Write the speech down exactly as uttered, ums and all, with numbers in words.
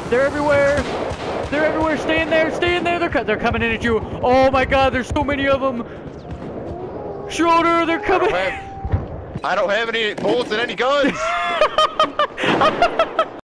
They're everywhere. They're everywhere. Stay in there. Stay in there. They're, co they're coming in at you. Oh my god, there's so many of them. Schroeder, they're coming. I don't have, I don't have any bullets and any guns.